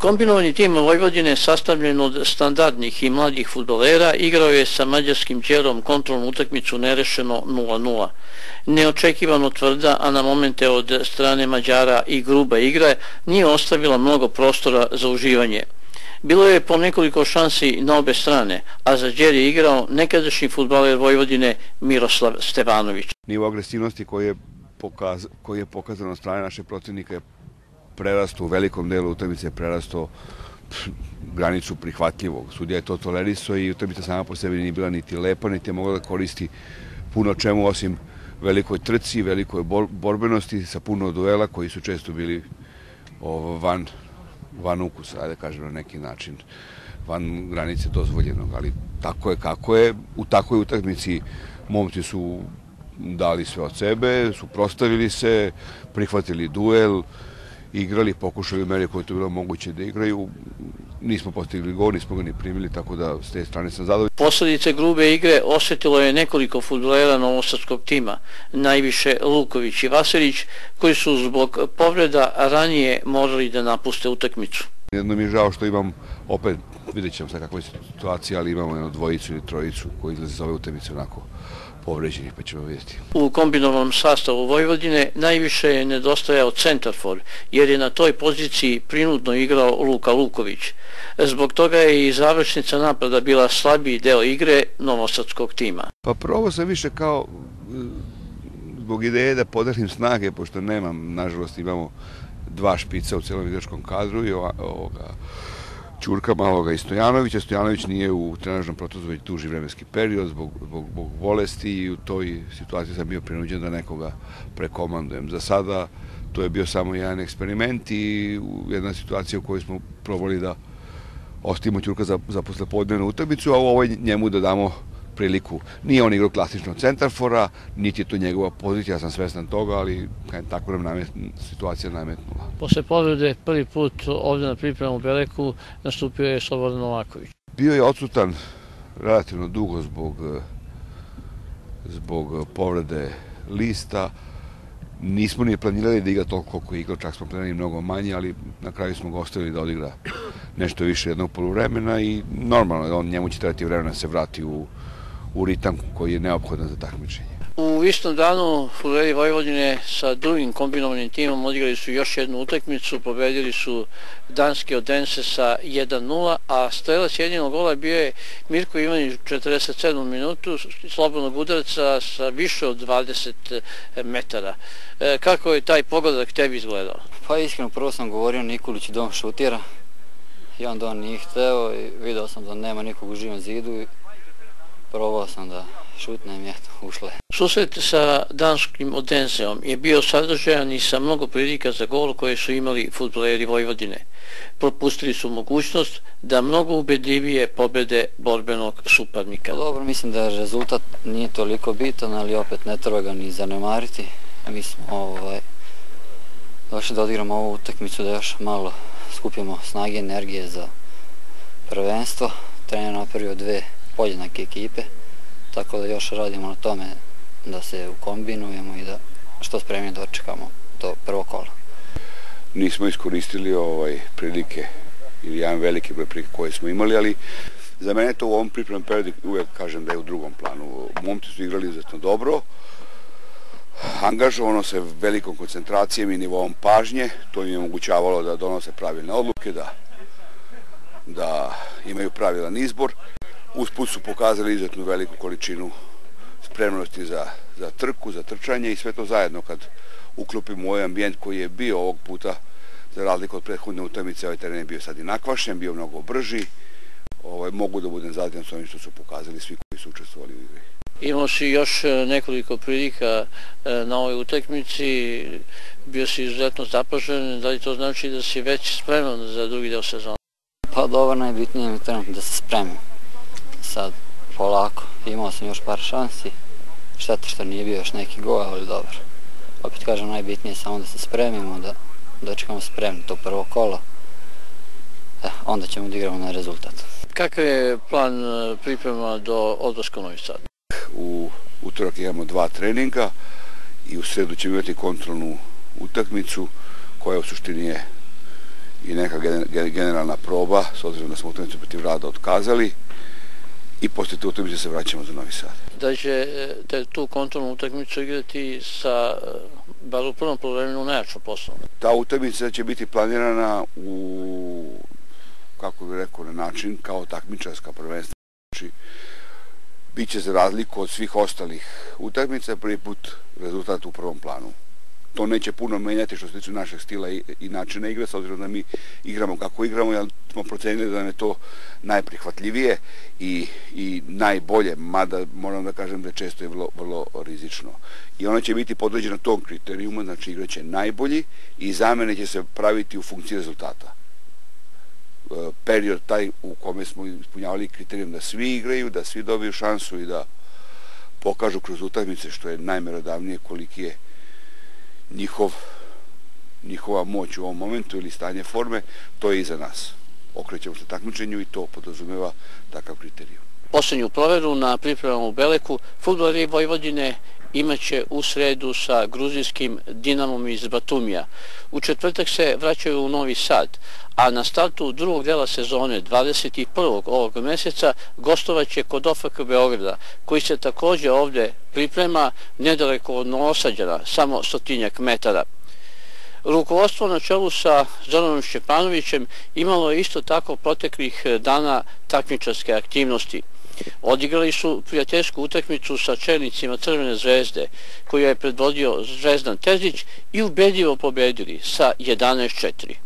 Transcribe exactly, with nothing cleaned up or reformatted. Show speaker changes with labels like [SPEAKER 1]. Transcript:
[SPEAKER 1] Kombinovani tim Vojvodine, sastavljen od standardnih i mladih fudbalera, igrao je sa mađarskim Đerom kontrolnu utakmicu nerešeno nula nula. Neočekivano tvrda, a na momente od strane Mađara i gruba igra, nije ostavila mnogo prostora za uživanje. Bilo je po nekoliko šansi na obe strane, a za Đer je igrao nekadašnji fudbaler Vojvodine Miroslav Stevanović.
[SPEAKER 2] Nivo agresivnosti koji je, pokaz, koji je pokazan od strane našeg protivnika je prerasto u velikom delu utakmice, je prerasto granicu prihvatljivog. Sudija je to tolerisao i utakmica sama po sebi nije bila niti lepa, niti je mogla da koristi puno čemu osim velikoj trci, velikoj borbenosti sa puno duela koji su često bili van, van ukusa, ajde kažem na neki način, van granice dozvoljenog, ali tako je kako je. U takvoj utakmici momci su dali sve od sebe, suprotstavili se, prihvatili duel, igrali, pokušali u meri koje je to bilo moguće da igraju. Nismo postigli gol, nismo ga ni primili, tako da s te strane sam zadovoljan.
[SPEAKER 1] Posledice grube igre osjetilo je nekoliko fudbalera novosadskog tima, najviše Luković i Vasilić, koji su zbog povreda ranije morali da napuste utakmicu.
[SPEAKER 2] Jedno mi je žao što imam, opet vidjet ćemo sad kakva je situacija, ali imamo jednu dvojicu ili trojicu koji izlaze za ove utakmice onako povređenih, pa ćemo vidjeti.
[SPEAKER 1] U kombinovanom sastavu Vojvodine najviše je nedostajao centarfor, jer je na toj poziciji prinudno igrao Luka Luković. Zbog toga je i završnica napada bila slabiji deo igre novosadskog tima.
[SPEAKER 2] Pa probao sam više kao zbog ideje da podelim snage, pošto nemam, nažalost imamo dva špica u celom igračkom kadru i ovoga Ćurka maloga i Stojanovića. Stojanović nije u trenažnom procesu već duži vremenski period zbog, zbog, zbog bolesti i u toj situaciji sam bio prinuđen da nekoga prekomandujem. Za sada to je bio samo jedan eksperiment i jedna situacija u kojoj smo probali da ostavimo Ćurka za, za poslepodnevnu utakmicu, a u ovoj njemu da damo priliku. Nije on igrao klasično centarfora, niti je to njegova pozicija, ja sam svestan toga, ali tako nam namet, situacija nametnula.
[SPEAKER 1] Posle povrede prvi put ovdje na pripremu u Beleku nastupio je Slobodan Novaković.
[SPEAKER 2] Bio je odsutan relativno dugo zbog, zbog povrede lista. Nismo ni planirali da igra toliko koliko je igrao, čak smo planirali mnogo manje, ali na kraju smo ga ostavili da odigra nešto više jednog poluvremena i normalno, on, njemu će trebati vremena da se vrati u u ritam koji je neophodan za takmičenje.
[SPEAKER 1] U istom danu fudbaleri Vojvodine sa drugim kombinovanim timom odigrali su još jednu utakmicu, pobedili su danski Odense sa jedan nula, a strelac jedinog gola bio je Mirko Ivanić u četrdeset sedmom minutu slobodnog udarca sa više od dvadeset metara. E, kako je taj pogodak tebi izgledao?
[SPEAKER 3] Pa iskreno, prvo sam govorio Nikolić da on šutira i onda on nije hteo i video sam da nema nikog u živom zidu. Probao sam da šutnem i eto, ušle.
[SPEAKER 1] Susret sa danskim Odenseom je bio sadržajan i sa mnogo prilika za gol koje su imali fudbaleri Vojvodine. Propustili su mogućnost da mnogo ubedljivije pobede borbenog suparnika.
[SPEAKER 3] Dobro, mislim da rezultat nije toliko bitan, ali opet ne treba ga ni zanemariti. Mi smo ovaj, došli da odigramo ovu utakmicu, da još malo skupimo snage i energije za prvenstvo. Trener napravio dve podjednake ekipe, tako da još radimo na tome da se ukombinujemo i da što spremnije dočekamo do prvog kola.
[SPEAKER 2] Nismo iskoristili ovaj prilike ili jedan veliki broj prilike koje smo imali, ali za mene to u ovom pripremnom periodu uvijek kažem da je u drugom planu. Momci su igrali izuzetno dobro, angažovano se velikom koncentracijom i nivoom pažnje, to im je omogućavalo da donose pravilne odluke, da, da imaju pravilan izbor. Usput su pokazali izuzetno veliku količinu spremnosti za, za trku, za trčanje i sve to zajedno kad uklopimo u ovaj ambijent koji je bio ovog puta, za razliku od prethodne utakmice, ovaj teren je bio sad i nakvašen, bio mnogo brži. Ovaj, mogu da budem zadovoljan s onim što su pokazali svi koji su učestvovali u igri.
[SPEAKER 1] Imao si još nekoliko prilika na ovoj utakmici, bio si izuzetno zapažen, da li to znači da si već spreman za drugi deo sezona?
[SPEAKER 3] Pa dobro, najbitnije mi trenutno da se spremim. Sad polako, imao sam još par šansi, šteta što nije bio još neki gol, ali dobro. Opet kažem, najbitnije je samo da se spremimo, da dočekamo spremni to prvo kolo, e, onda ćemo da igramo na rezultat.
[SPEAKER 1] Kakav je plan priprema do odlaska u Novi Sad?
[SPEAKER 2] U utorak imamo dva treninga i u sredu ćemo imati kontrolnu utakmicu koja u suštini je i neka generalna proba, s obzirom da smo utakmicu protiv Rada otkazali i poslije te utakmice se vraćamo za Novi Sad.
[SPEAKER 1] Da će te tu kontrolnu utakmicu igrati sa, bar u prvom poluvremenu, najjačom postavom.
[SPEAKER 2] Ta utakmica će biti planirana u, kako bih rekao, na način kao takmičarska prvenstva. Znači, bit će za razliku od svih ostalih utakmica prvi put rezultat u prvom planu. To neće puno menjati što se tiče našeg stila i, i načina igre, s obzirom da mi igramo kako igramo, jer smo procenili da nam je to najprihvatljivije i, i najbolje, mada moram da kažem da često je vrlo, vrlo rizično. I ona će biti podređena tom kriterijumu, znači igraće najbolji i zamene će se praviti u funkciji rezultata. Period taj u kome smo ispunjavali kriterijum da svi igraju, da svi dobiju šansu i da pokažu kroz utakmice, što je najmerodavnije, koliki je njihov, njihova moć u ovom momentu ili stanje forme, to je iza nas. Okrećemo se takmičenju i to podrazumeva takav kriterijum.
[SPEAKER 1] Posljednju proveru na pripremama u Beleku fudbaleri Vojvodine imaće u sredu sa gruzijskim Dinamom iz Batumija. U četvrtak se vraćaju u Novi Sad, a na startu drugog dela sezone, dvadeset prvog ovog mjeseca, gostovaće kod O F K Beograda, koji se također ovdje priprema nedaleko od Novosađana, samo stotinjak metara. Rukovodstvo na čelu sa Zoranom Šćepanovićem imalo je isto tako proteklih dana takmičarske aktivnosti. Odigrali su prijateljsku utakmicu sa čelnicima Crvene zvezde, koju je predvodio Zvezdan Terzić, i ubedljivo pobedili sa jedanaest četiri.